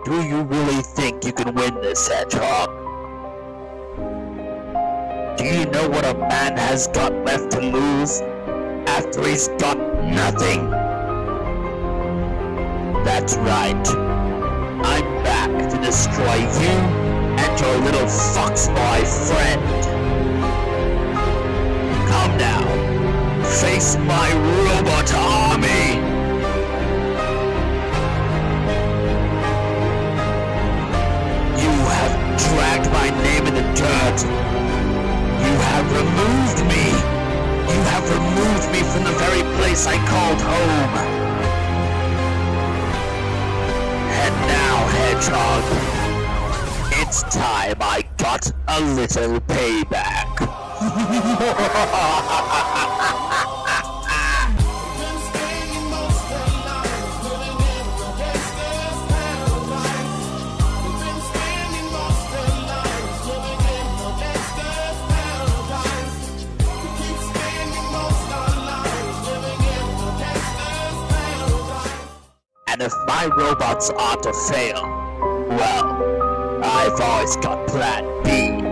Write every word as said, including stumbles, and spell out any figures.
Do you really think you can win this, Hedgehog? Do you know what a man has got left to lose after he's got nothing? That's right. I'm back to destroy you and your little foxboy friend. Come now, face my robot army! You have dragged my name in the dirt. You have removed me. You have removed me from the very place I called home. And now, Hedgehog, it's time I got a little payback. And if my robots are to fail, well, I've always got plan B.